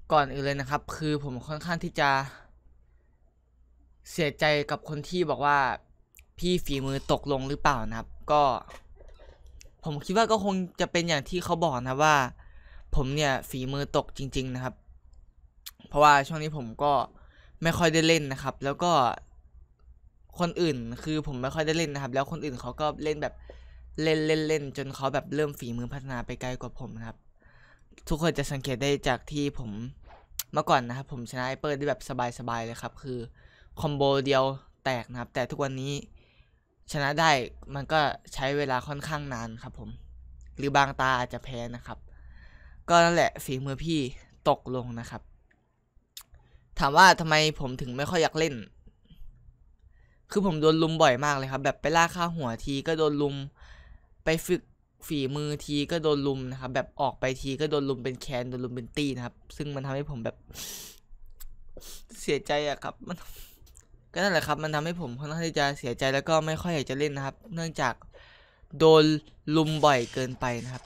ก่อนอื่นเลยนะครับคือผมค่อนข้างที่จะเสียใจกับคนที่บอกว่าพี่ฝีมือตกลงหรือเปล่านะครับก็ผมคิดว่าก็คงจะเป็นอย่างที่เขาบอกนะว่าผมเนี่ยฝีมือตกจริงๆนะครับเพราะว่าช่วงนี้ผมก็ไม่ค่อยได้เล่นนะครับแล้วก็คนอื่นคือผมไม่ค่อยได้เล่นนะครับแล้วคนอื่นเขาก็เล่นแบบเล่นจนเขาแบบเริ่มฝีมือพัฒนาไปไกลกว่าผมนะครับทุกคนจะสังเกตได้จากที่ผมเมื่อก่อนนะครับผมชนะไอเปิลได้แบบสบายเลยครับคือคอมโบเดียวแตกนะครับแต่ทุกวันนี้ชนะได้มันก็ใช้เวลาค่อนข้างนานครับผมหรือบางตาอาจจะแพ้นะครับก็นั่นแหละฝีมือพี่ตกลงนะครับถามว่าทำไมผมถึงไม่ค่อยอยากเล่นคือผมโดนลุมบ่อยมากเลยครับแบบไปล่าค่าหัวทีก็โดนลุมไปฝึกฝีมือทีก็โดนลุมนะครับแบบออกไปทีก็โดนลุมเป็นแคนโดนลุมเป็นตีนะครับซึ่งมันทำให้ผมแบบเสียใจอะครับมันก็นั่นแหละครับมันทำให้ผมค่อนข้างที่จะเสียใจแล้วก็ไม่ค่อยอยากจะเล่นนะครับเนื่องจากโดนลุมบ่อยเกินไปนะครับ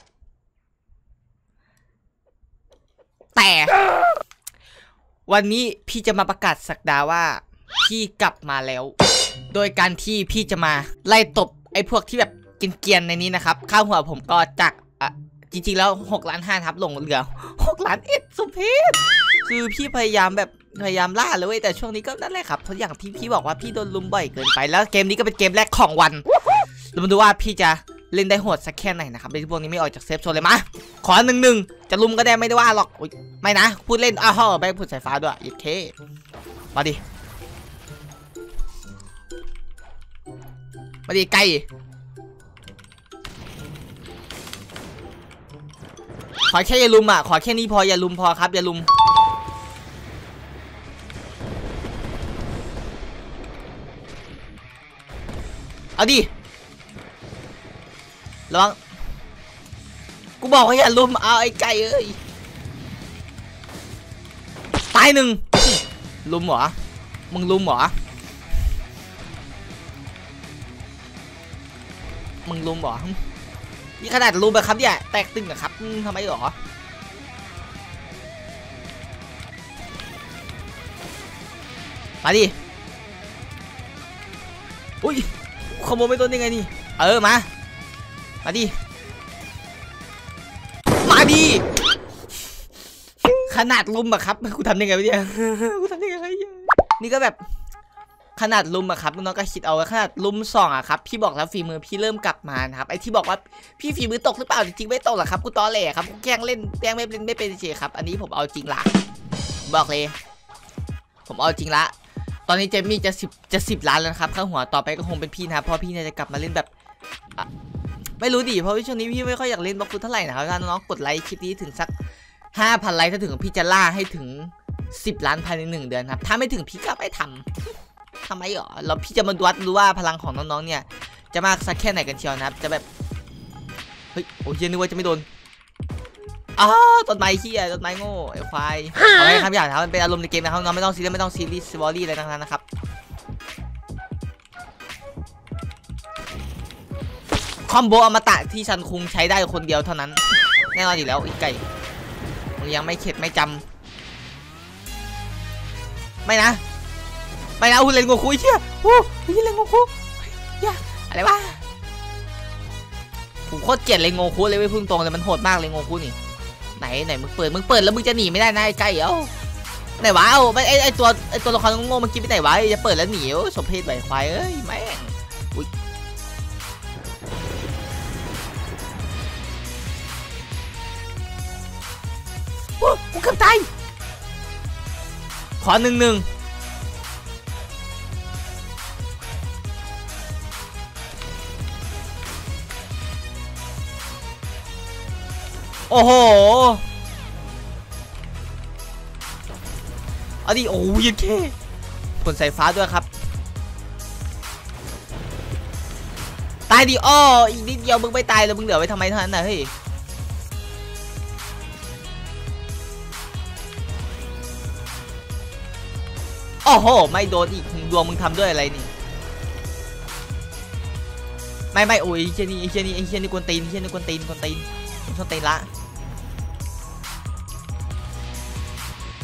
แต่วันนี้พี่จะมาประกาศสักดาว่าพี่กลับมาแล้วโดยการที่พี่จะมาไล่ตบไอ้พวกที่แบบเกรียนๆในนี้นะครับค่าหัวผมก็จากจริงๆแล้ว6,500,000ครับลงเหลือ6,100,000สุเพชคือพี่พยายามล่าเลยเว้ยแต่ช่วงนี้ก็นั่นแหละครับทุกอย่างที่พี่บอกว่าพี่โดนลุมบ่อยเกินไปแล้วเกมนี้ก็เป็นเกมแรกของวันเรามาดูว่าพี่จะเล่นได้โหดสักแค่ไหนนะครับในพวกนี้ไม่ออกจากเซฟโซนเลยมะขอ1-1จะลุมก็ได้ไม่ได้ว่าหรอกไม่นะพูดเล่นอ้าวแบงค์พูดสายฟ้าด้วยโอเคมาดิไกลขอแค่อย่าลุมขอแค่นี้พออย่าลุมพอครับอย่าลุมเอาดิระวังกูบอกว่าอย่าลุมเอาไอ้ไก่เอ้ยตายลุมเหรอมึงลุมเหรอมึงลุมเหรอนี่ขนาดลุมแบบครับเนี่ยแตกตึงอะครับทำไมหรอมาดิอุ้ยขโมยไม่ต้นยังไงนี่มาดิขนาดลุมอะครับกูทำยังไงวะเนี่ยกูทำยังไงนี่ก็แบบขนาดลุมอะครับน้องก็คิดเอาขนาดลุม2อะครับพี่บอกแล้วฝีมือพี่เริ่มกลับมานะครับไอที่บอกว่าพี่ฝีมือตกหรือเปล่าจริงๆไม่ตกหรอกครับกูตอแหลครับกูแกล้งเล่นไม่เป็นเฉยครับอันนี้ผมเอาจริงละบอกเลยผมเอาจริงละตอนนี้เจมี่จะ10 ล้านแล้วครับข้าหัวต่อไปก็คงเป็นพี่นะครับเพราะพี่เนี่ยจะกลับมาเล่นแบบไม่รู้ดิเพราะช่วงนี้พี่ไม่ค่อยอยากเล่นบล็อกฟุตเท่าไหร่นะครับถ้าน้องกดไลค์คลิปนี้ถึงสัก5,000 ไลค์ถ้าถึงพี่จะล่าให้ถึง10 ล้านภายใน1 เดือนครับถ้าไม่ถึงพี่ก็ไม่ทำไมหรอแล้วพี่จะมาวัดดูว่าพลังของน้องๆเนี่ยจะมากสักแค่ไหนกันเชียวนะครับจะแบบเฮ้ยโอ้ยนึกว่าจะไม่โดนต้นไม้ขี้ต้นไม้โง่ไอ้ควายเอาไว้ครับอย่าทำมันเป็นอารมณ์ในเกมนะครับน้องไม่ต้องซีเรียสวอรี่อะไรทั้งนั้นนะครับคอมโบอมตะที่ชันคุงใช้ได้คนเดียวเท่านั้นแน่นอนอยู่แล้วอีกไก่มึงยังไม่เข็ดไม่จำไม่นะเล่นโงคุยเชี่ยเล่นโงคุอย่าอะไรวะผมโคตรเกลียดเล่นโงคุเลยไม่พึ่งตรงเลยมันโหดมากเลยโงคุนี่ไหนมึงเปิดแล้วมึงจะหนีไม่ได้นะไอ้ไก่ไหนวะไอตัวละครโง่เมื่อกี้ไปไหนวะจะเปิดแล้วหนีสมเพศไหวควายเอ้ยแม่งอุ้ยกูเกือบตายขอ1-1โอ้โหเอาดิโอ้ยยังแค่ผลสายฟ้าด้วยครับตายดิอีกนิดเดียวมึงไม่ตายแล้วมึงเหลือไว้ทำไมเท่านั้นนะเฮ้ยโอ้โหไม่โดนอีกดวงมึงทำด้วยอะไรนี่ไม่โอ้ยไอ้เชี่ยนี่กวนตีนผมชอบตีนละ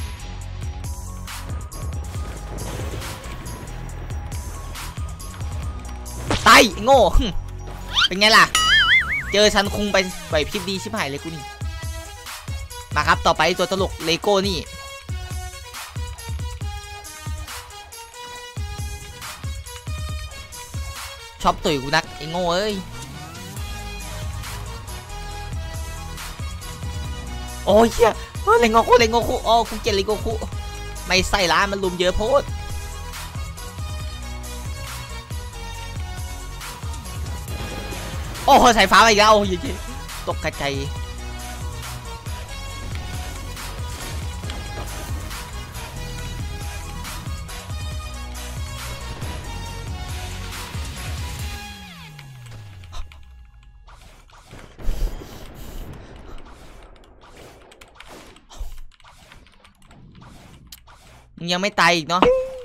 โง่เป็นไงล่ะเจอฉันคุงไปไหวพริบดีชิบหายเลยกูนี่มาครับต่อไปตัวตลกเลโก้นี่ชอบตุ๋ยกูนักไอ้โง่เอ้ยโอ้ยเฮียเลงโง่เลงโง่อ๋อกูเกลียดเลงโง่ไม่ใส่ร้านมันลุมเยอะโพดโอ้โหสายฟ้าไปอีกแล้วโอ้ยตกกระจายมึงยังไม่ตายอีกเนาะ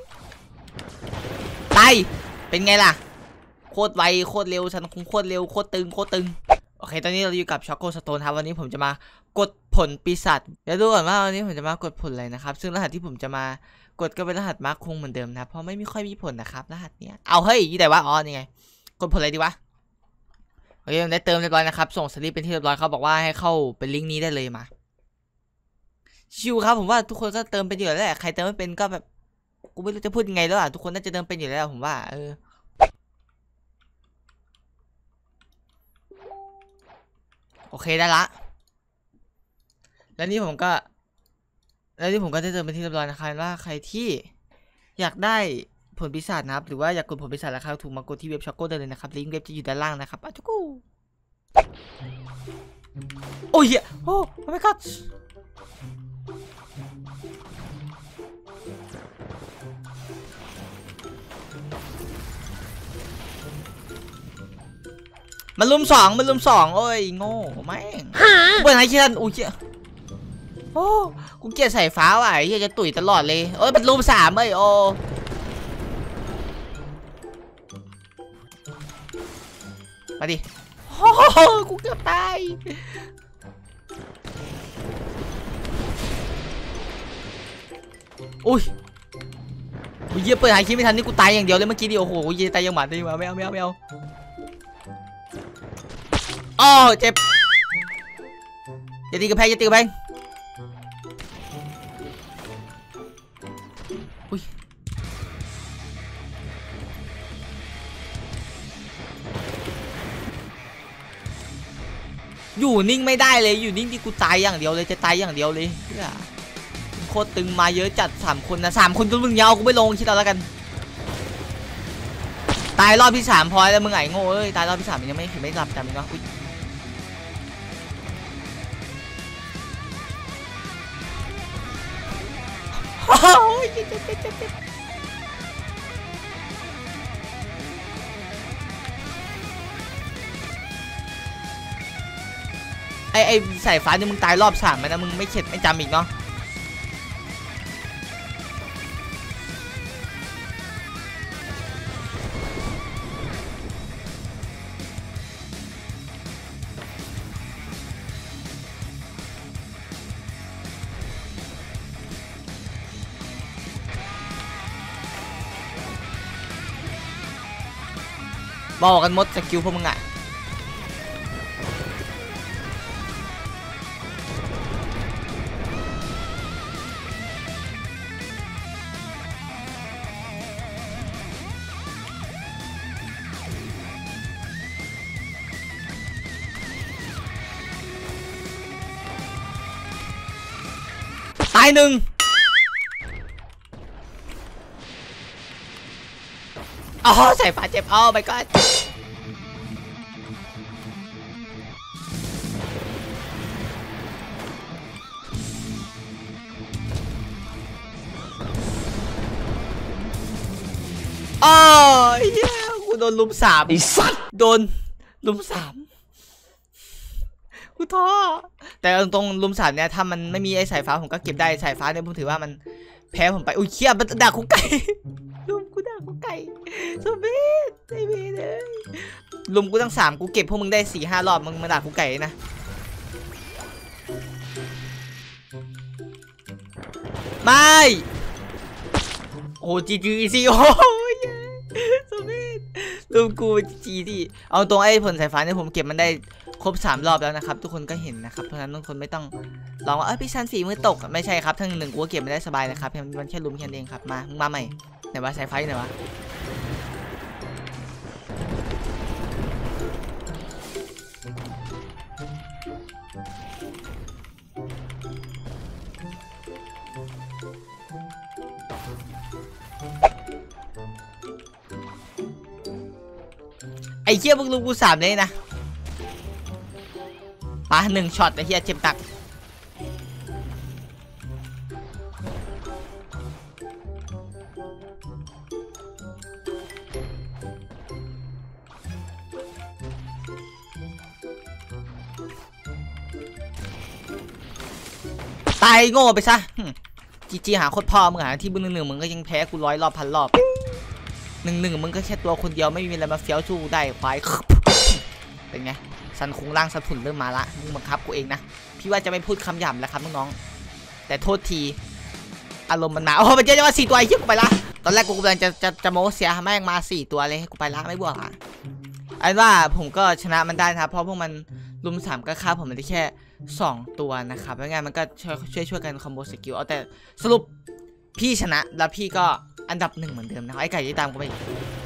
ตายเป็นไงล่ะโคตรไวโคตรเร็วฉันคงโคตรเร็วโคตรตึงโคตรตึงโอเคตอนนี้เราอยู่กับช็อกโกสโตนครับวันนี้ผมจะมากดผลปีศาจเดี๋ยวดูก่อนว่าวันนี้ผมจะมากดผลอะไรนะครับซึ่งรหัสที่ผมจะมากดก็เป็นรหัสมาร์คคงเหมือนเดิมนะเพราะไม่ค่อยมีผลนะครับรหัสเนี้ยเอาเฮ้ยยี่แต่ว่าอ๋อนี่ไงกดผลอะไรดีวะโอเคได้เติมเรียบร้อยนะครับส่งสลิปเป็นที่เรียบร้อยเขาบอกว่าให้เข้าเป็นลิงก์นี้ได้เลยมาชิวครับผมว่าทุกคนก็เติมเป็นอยู่แล้วแหละใครเติมไม่เป็นก็แบบกูไม่รู้จะพูดยังไงแล้วอ่ะทุกคนน่าจะเติมเป็นอยู่แล้วผมว่าโอเคได้ละแล้วนี่ผมก็ได้เติมเป็นที่เรียบร้อยนะครับว่าใครที่อยากได้ผลปีศาจนะครับหรือว่าอยากกดผลปีศาจราคาถูกมากดที่เว็บช็อกโกได้เลยนะครับลิงก์เว็บจะอยู่ด้านล่างนะครับอ้าวจุ๊กูโอ้ยโอ้ไม่ก็มันลุมสองโอ้ยโง่แม่งเปิดให้คิดทันอุ้ยโอ้กูเกลียดสายฟ้าว่ะไอ้เหี้ยจะตุ๋ยตลอดเลยโอ้ยเป็นลุม3เอ้ยโอ้มาดิโอ้กูเกือบตายอุ้ยกูเยี่ยเปิดหายคิดไม่ทันนี่กูตายอย่างเดียวเลยเมื่อกี้ดิโอ้โหกูเยี่ยตายยังหมาไม่เอาอ๋อเจ็บอย่าตีกระแพงอุ้ยอยู่นิ่งไม่ได้เลยอยู่นิ่งที่กูตายอย่างเดียวเลยจะตายอย่างเดียวเลยโคตรตึงมาเยอะจัด3 คนนะ3 คนจนมึงยาวกูไม่ลงคิดเอาแล้วกันตายรอบที่3พอแล้วมึงไงโง่เอ้ยตายรอบที่3ยังไม่หลับจำมึงวะอุ้ยไอ้สายฟ้าเนี่ยมึงตายรอบ3ไหมนะมึงไม่เข็ดไม่จำอีกเนาะบอกกันหมดสกิลพวกมึงอ่ะตาย1อ๋อใส่ฝาเจ็บอ๋อไปก่อนอ๋อเฮียกูโดนลุม3ไอ้สัตว์โดนลุม3กูท้อแต่ตรงลุม3เนี่ยถ้ามันไม่มีไอ้สายฟ้าผมก็เก็บได้สายฟ้าเนี่ยผมถือว่ามันแพ้ผมไปอุ้ยเขี้ยมันด่าคุกไก่ลุมกูด่าคุกไก่สมิธไอ้เบนเลยลุมกูตั้ง3กูเก็บพวกมึงได้4-5 รอบมึงมาด่าคุกไก่นะไม่โอ้จีโอ้ยสมิธรูปกูจีที่เอาตรงไอ้ผลสายฟ้าเนี่ยผมเก็บมันได้ครบ3 รอบแล้วนะครับทุกคนก็เห็นนะครับเพราะฉะนั้นทุกคนไม่ต้องลองว่าพี่ชันฝีมือตกไม่ใช่ครับทั้งหนึ่งกูเก็บไม่ได้สบายนะครับมันแค่ลุมแค่เองครับมาใหม่ไหนวะสายไฟไหนวะไอ้เหี้ยมึงลุมกู3เลยนะปะ1 ช็อตไอ้เหี้ยเจ็บตักตายโง่ไปซะจีหาโคตรพ่อมึงหาที่มึง1-1มึงก็ยังแพ้กู100 รอบ1,000 รอบ1-1มึงก็แค่ตัวคนเดียวไม่มีอะไรมาเฟี้ยวสู้ได้ควายเป็นไงสันคุงล่างสันถุนเริ่มมาละมึงบังคับกูเองนะพี่ว่าจะไม่พูดคำหยาบแล้วครับน้องๆแต่โทษทีอารมณ์มันมาโอ้มันเจอจะมา4 ตัวไอ้เหี้ยกูไปละตอนแรกกูกำลังจะโม้เสียแม่งมา4 ตัวเลยกูไปละไม่บวกอ่ะไอ้ว่าผมก็ชนะมันได้นะครับเพราะพวกมันลุม3ก็ฆ่าผมมันได้แค่2 ตัวนะครับแล้วไงมันก็ช่วยกันคอมโบสกิลเอาแต่สรุปพี่ชนะแล้วพี่ก็อันดับ1เหมือนเดิมนะไอ้ไก่ที่ตามกูไป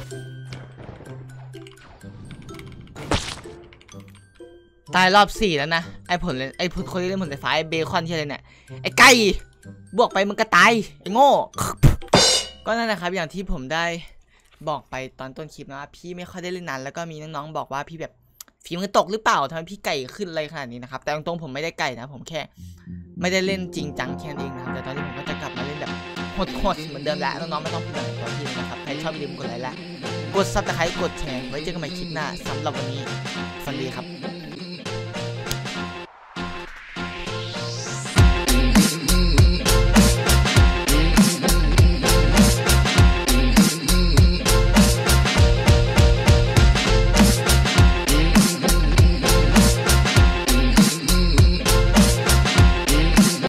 ตายรอบ4แล้วนะไอ้ผลคนที่เล่นผลไฟฟ้าไอ้เบคอนที่อะไรเนี่ยไอ้ไก่บวกไปมึงก็ตายไอ้โง่ก็นั่นนะครับอย่างที่ผมได้บอกไปตอนต้นคลิปนะพี่ไม่ค่อยได้เล่นนานแล้วก็มีน้องๆบอกว่าพี่แบบฝีมือตกหรือเปล่าทำไมพี่ไก่ขึ้นอะไรขนาดนี้นะครับแต่ตรงๆผมไม่ได้ไก่นะผมแค่ไม่ได้เล่นจริงจังแค่นั้นเองนะครับแต่ตอนนี้ผมก็จะกลับมาเล่นแบบโหดเหมือนเดิมแล้วน้องๆไม่ต้องผิดหวังกับพี่นะครับใครชอบอย่าลืมกดไลค์และกดซับสไครต์กดแชร์ไว้เจอกันใหม่คลิปหน้าสำหรับวันนี้สวัสดีครับ